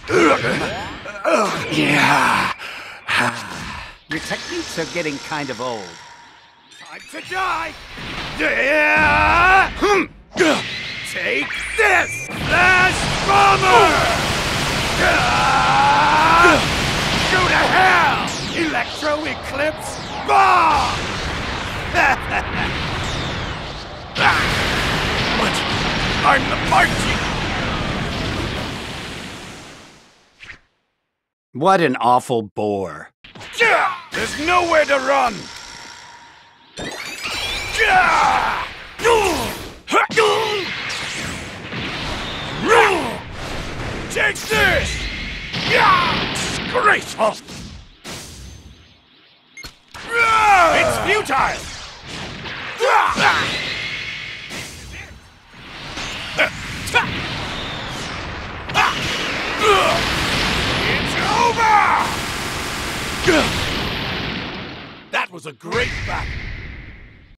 Yeah. Your techniques are getting kind of old. Time to die! Yeah! Take this! Flash Bomber! Go to hell! Electro Eclipse Bomb! But I'm the mighty! What an awful bore. There's nowhere to run! Take this! Disgraceful! It's futile! It's over! That was a great battle!